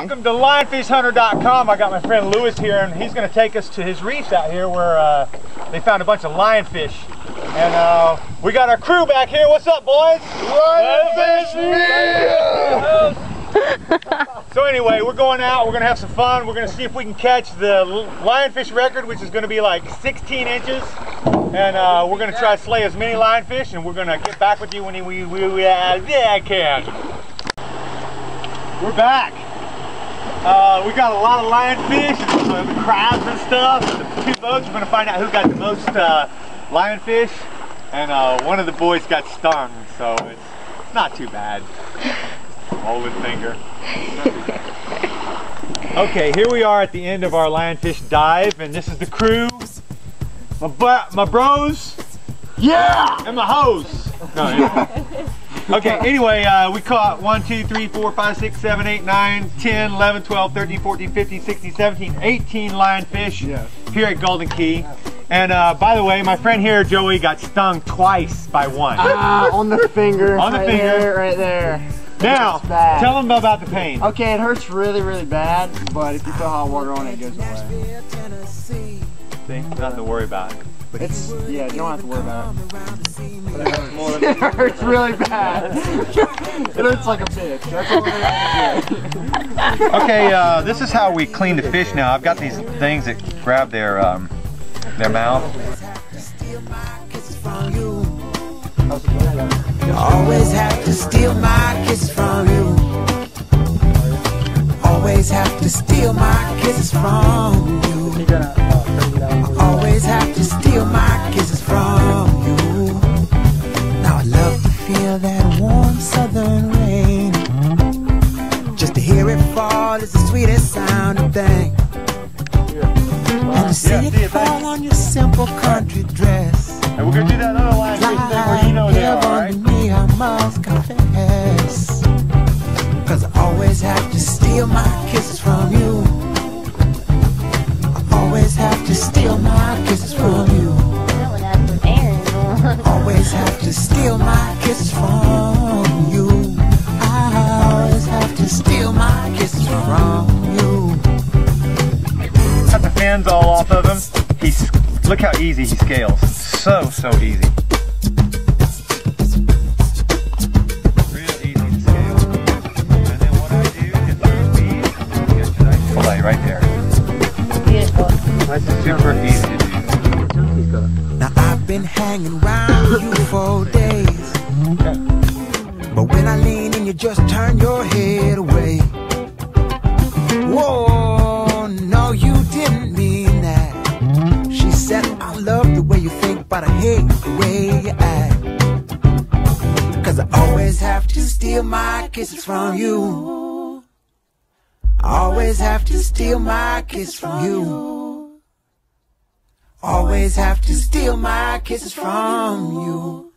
welcome to lionfishhunter.com. I got my friend Lewis here, and he's going to take us to his reefs out here where they found a bunch of lionfish. And we got our crew back here. What's up, boys? So anyway, we're going out. We're going to have some fun. We're going to see if we can catch the lionfish record, which is going to be like 16 inches. And we're going to try to slay as many lionfish, and we're going to get back with you when we can. We're back. We got a lot of lionfish, and the crabs and stuff. The two boats, we're going to find out who got the most lionfish. And one of the boys got stung, so it's not too bad. Holding finger. Okay, here we are at the end of our lionfish dive, and this is the crew. My bros. Yeah! And my hoes. No, anyway. Okay, anyway, we caught 1, 2, 3, 4, 5, 6, 7, 8, 9, 10, 11, 12, 13, 14, 15, 16, 17, 18 lionfish here at Golden Key. And by the way, my friend here, Joey, got stung twice by one. On the finger. On the finger. Right there. Now, tell them about the pain. Okay, it hurts really, really bad, but if you throw hot water on it, it goes away. See, nothing to worry about. It's, yeah, you don't have to worry about it. But it hurts more than it hurts really bad. It hurts like a bitch. That's all there is to do. Okay, this is how we clean the fish now. I've got these things that grab their mouth. You always have to steal my kisses from you. Always have to steal my kisses from you. Always have to steal my kisses from you. Now I love to feel that warm southern rain. Just to hear it fall is the sweetest sounding thing. And to see it fall on your simple country dress. And we're gonna do that other lionfish thing where you know they are, right? Me, I must confess, 'cause I always have to steal my kisses from you. I always have to steal my kisses from you. Always have to steal my kisses from you. I always have to steal my kisses from you. Cut the fins all off of him. Look how easy he scales. So easy. Real easy to scale. And then what I do is fillet right there. Beautiful. That's super easy to do. Now I've been hanging around you for days, but when I lean in, you just turn your head away. Whoa, no, you didn't mean that. She said, I love the way you think, but I hate the way you act. 'Cause I always have to steal my kisses from you. I always have to steal my kisses from you. Always have to steal my kisses from you.